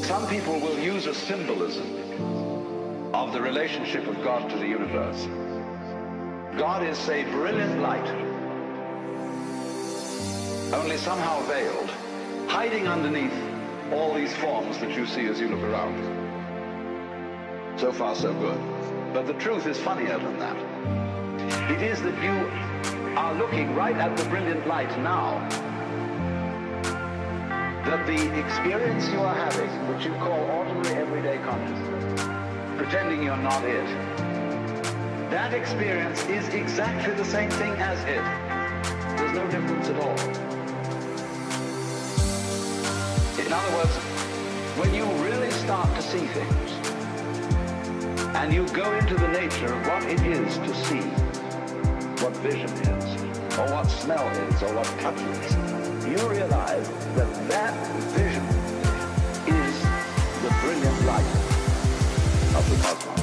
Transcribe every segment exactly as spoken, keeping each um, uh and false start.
Some people will use a symbolism of the relationship of God to the universe. God is, say, brilliant light, only somehow veiled, hiding underneath all these forms that you see as you look around. So far, so good. But the truth is funnier than that. It is that you are looking right at the brilliant light now, that the experience you are having, which you call ordinary everyday consciousness, pretending you're not it, that experience is exactly the same thing as it. There's no difference at all. In other words, when you really start to see things, and you go into the nature of what it is to see, what vision is, or what smell is, or what touch is, you realize that that vision is the brilliant light of the cosmos.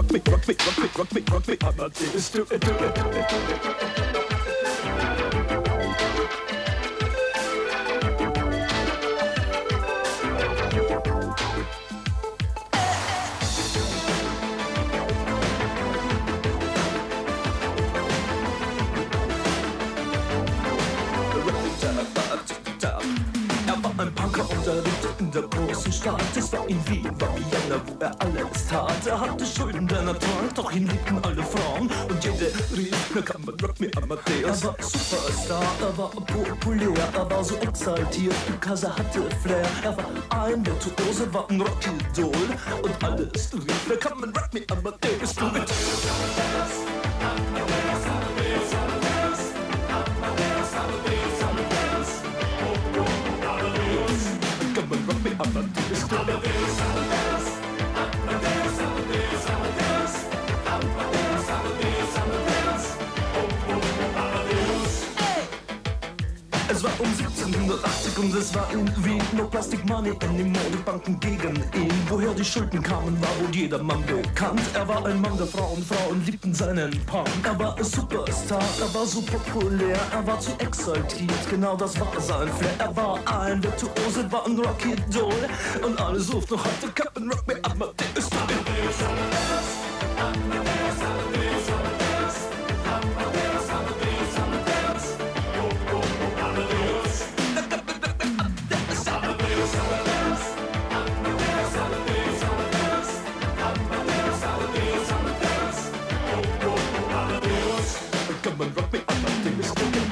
rock me, rock me, rock me, rock me, rock me, Amadeus, do it, do it, do it, do it. Ein Punker und er lebte in der großen Stadt. Es war in Wien, war Vienna, wo er alles tat. Er hatte Schulden, denn er trank, doch ihn liebten alle Frauen. Und jede rief, na kann man rock me Amadeus. Er war Superstar, er war populär, er war so exaltiert, because er hatte Flair. Er war ein Virtuose, war ein Rockidol. Und alles rief, na kann man rock me Amadeus. Do it. Amadeus, Amadeus, Amadeus, Amadeus, Amadeus, Amadeus, Amadeus, Amadeus, Amadeus, oh, oh, Amadeus. Es war um siebzehnhundertachtzig und es war in Wien. No Plastic Money anymore, die Banken gegen ihn. Woher die Schulden kamen, war wohl jedermann bekannt. Er war ein Mann der Frauen, Frauen liebten seinen Punk. Er war ein Superstar, er war so populär, er war zu exaltiert, genau das war sein Flair. Er war ein Virtuose, war ein Rockidol. Und alle suchten noch heute Captain Rock me Amadeus. Amadeus, Amadeus, Amadeus, Amadeus, Amadeus, Amadeus, Amadeus, Amadeus, oh, oh, oh, Amadeus. Amadeus, Amadeus, Amadeus, Amadeus, Amadeus, Amadeus, Amadeus, Amadeus, oh, oh, oh, Amadeus. Come on, rock me Amadeus, do it.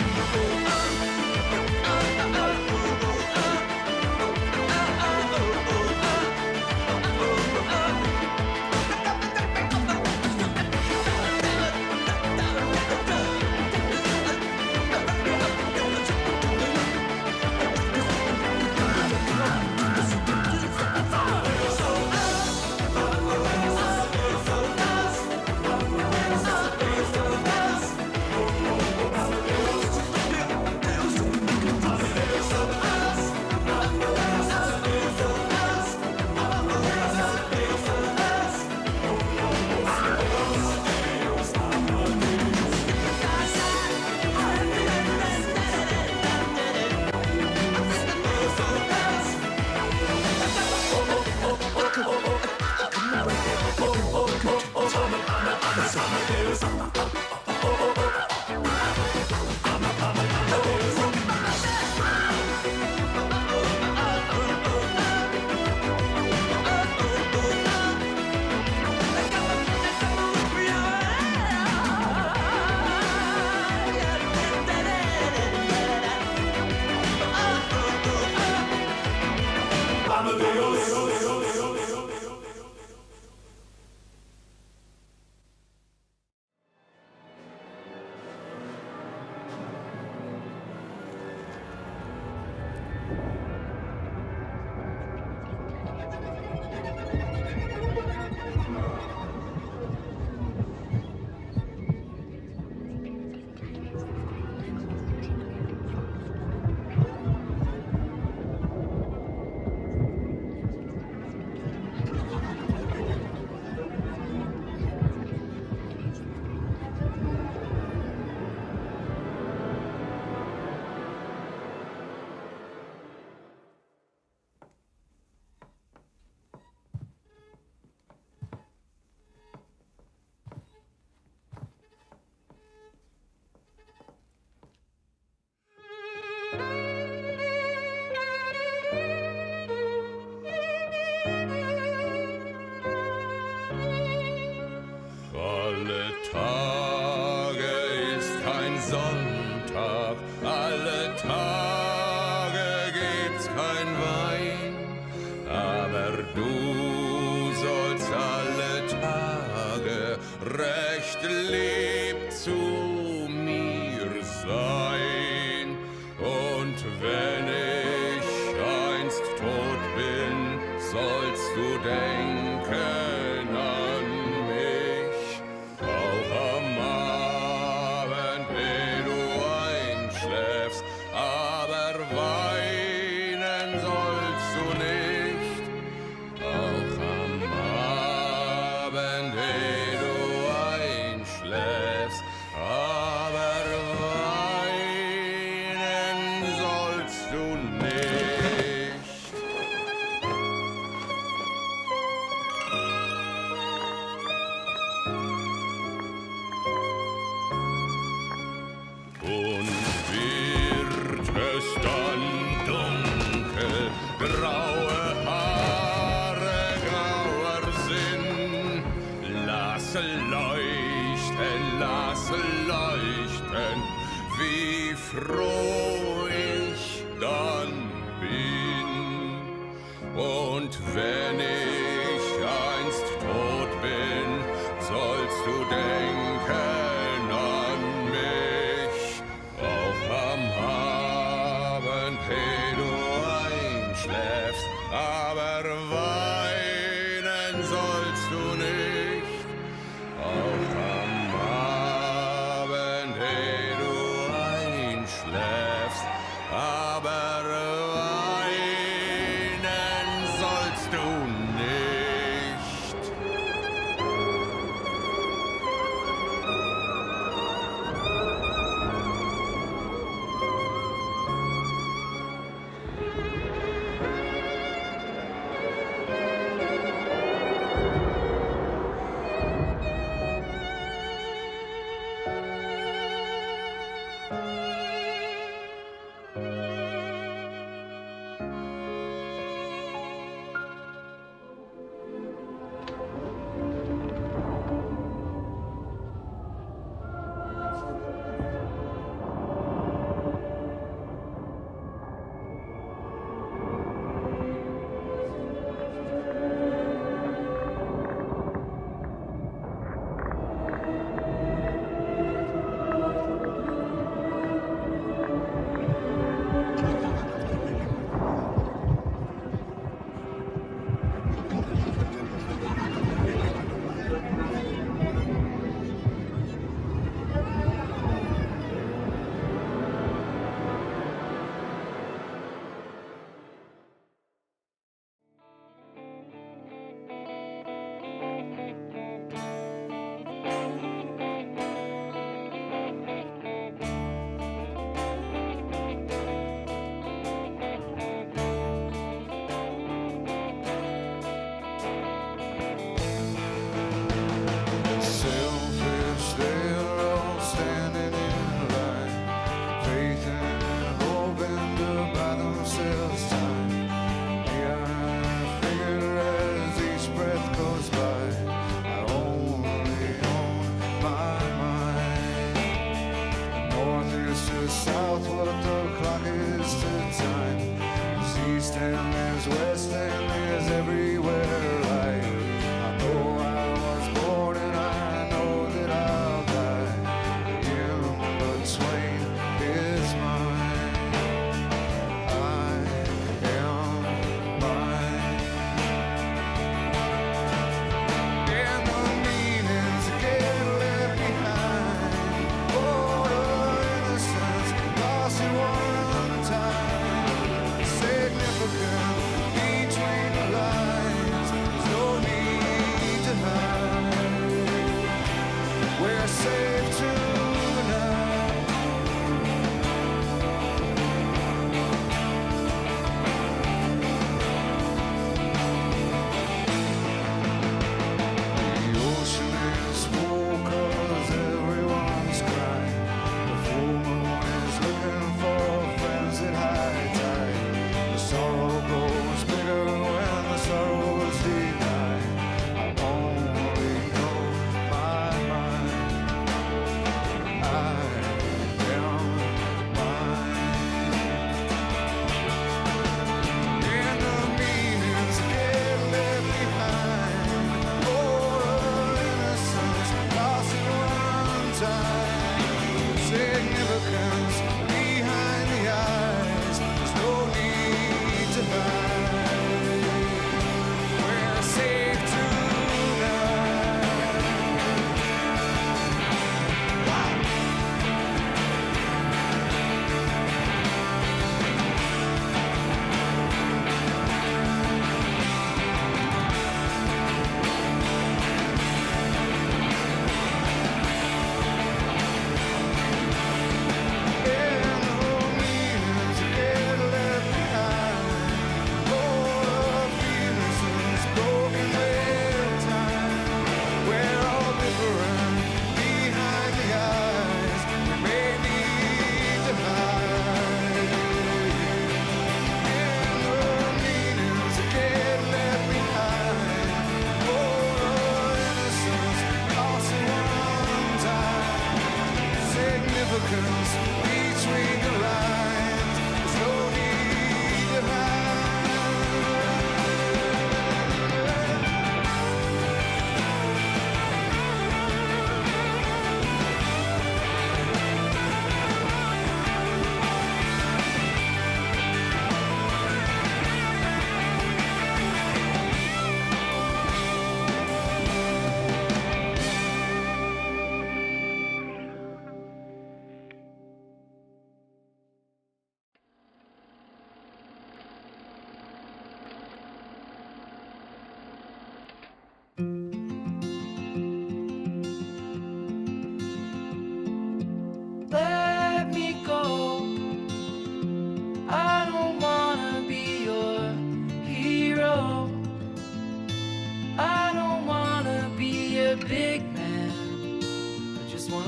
Auch am Abend leuchten, lass leuchten, wie froh ich dann bin. Und wenn ich einst tot bin, sollst du denken an mich, auch am Abend, hey, du einschläfst, aber weinen sollst du nicht, auch am Abend, hey, du einschläfst, aber weinen sollst du nicht. Selfish, they're all standing in line, faith and hoping to buy themselves time. Yeah, I figure as each breath goes by, I only own my mind. North is to south, what the clock is to time. There's east and there's west and there's everywhere light. I know I was born and I know that I'll die. In between is mine. I am mine. And the meanings get left behind. Border innocence lost in one time. Significant between the lines. There's no need to hide. We're safe tonight. The ocean is full 'cause everyone's crying. The full moon is looking for friends at high tide. The sorrow grows bigger when the sorrow is denied. I only know my mind.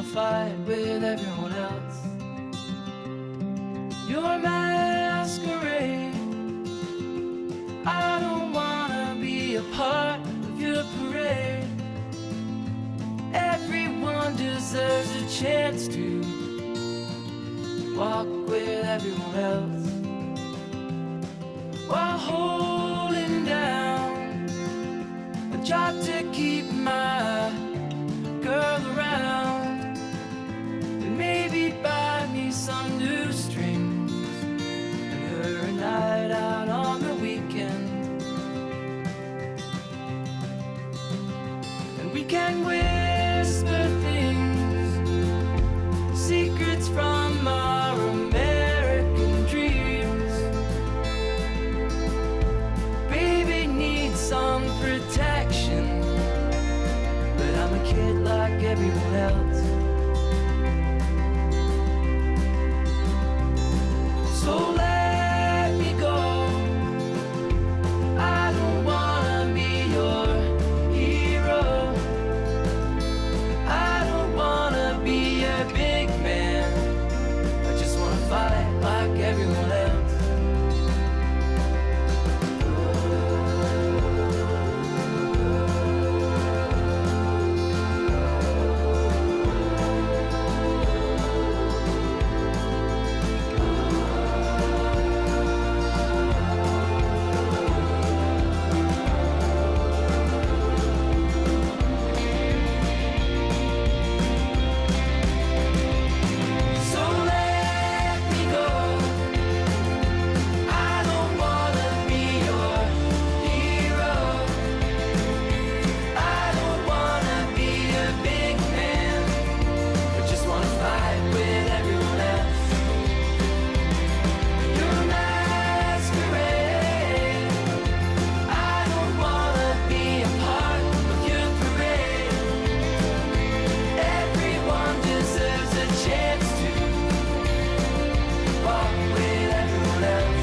fight with everyone else. Your masquerade, I don't wanna be a part of your parade. Everyone deserves a chance to walk with everyone else, while holding down a job to keep my girl around, and maybe buy me some new strings and her a night out on the weekend. And we can whisper things, secrets from our American dreams. Baby needs some protection, but I'm a kid like everyone else. So let me go. I don't wanna be your hero. I don't wanna be a big man. I just wanna fight like everyone else. So let me go. I don't wanna be your hero. I don't wanna be a big man. I just wanna fight with everyone else. Your masquerade, I don't wanna be a part of your parade. Everyone deserves a chance to walk with everyone else.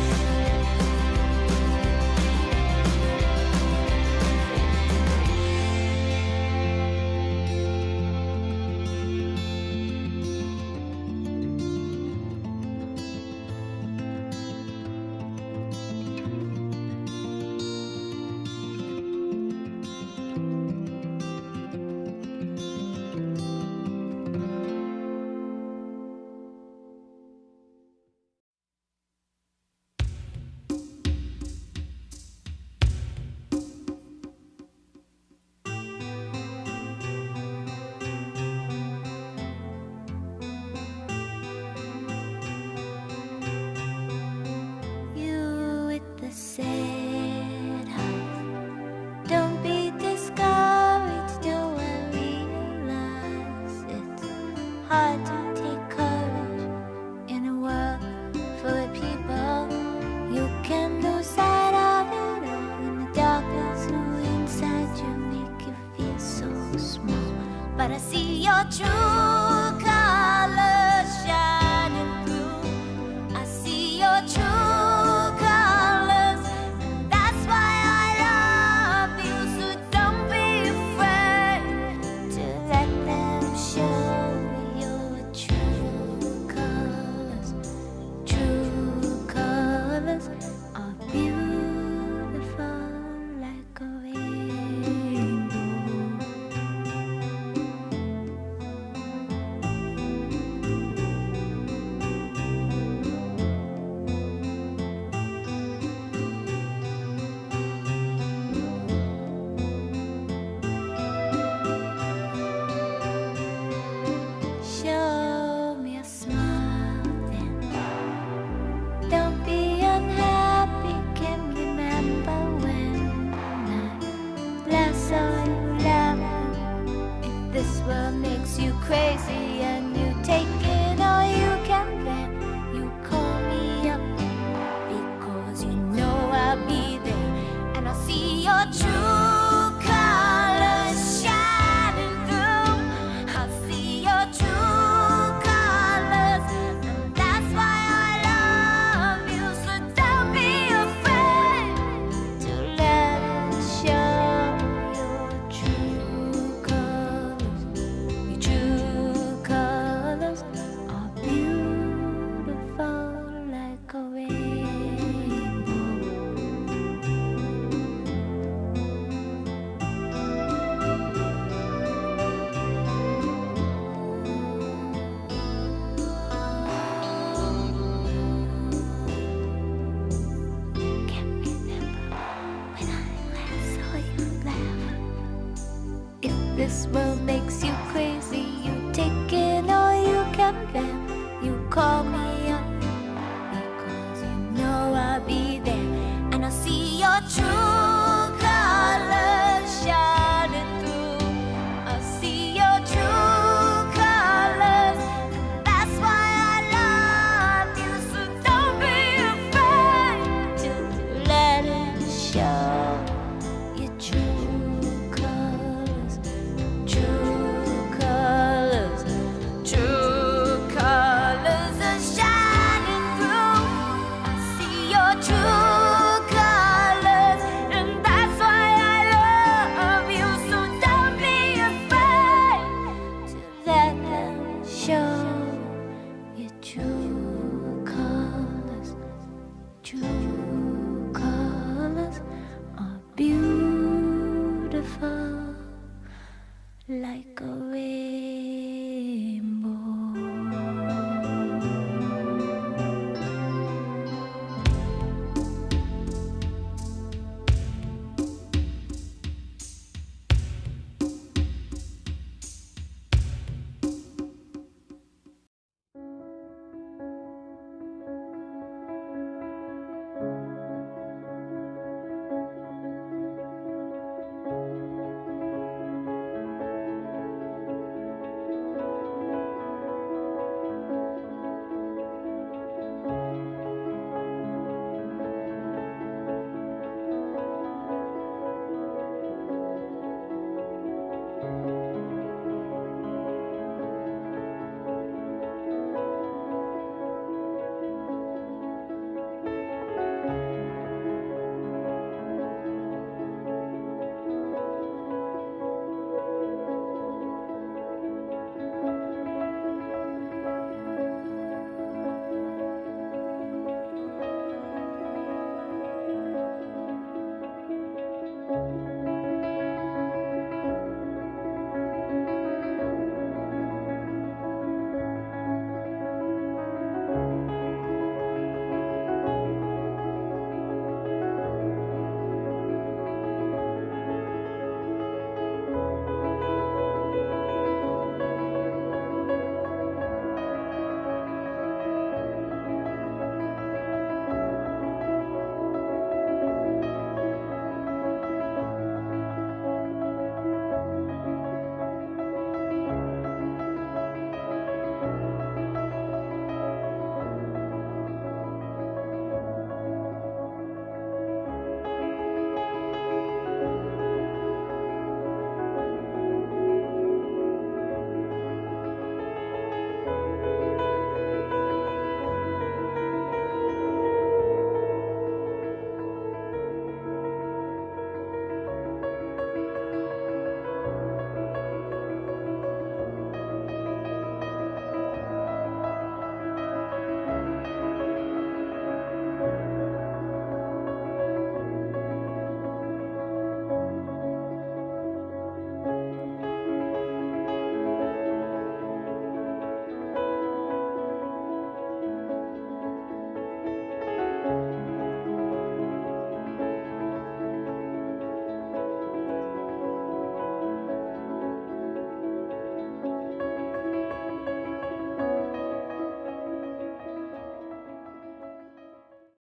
You with the sad heart, don't be discouraged. Do I realize it's hard to take courage in a world full of people? You can lose sight of it all in the darkness. Who inside you make you feel so small? But I see your true colors shining through. I see your true colors, and that's why I love you. So don't be afraid to let them show your true colors. True colors are beautiful like a rainbow. Show me a smile then. Don't be unhappy. Can remember when I last saw you laughing. If this world makes you crazy and you take it all you can bear, you call me up because you know I'll be there, and I'll see your true colors shining through. I'll see your true colors, and that's why I love you. So don't be afraid to let it show your true colors. Your true colors. show.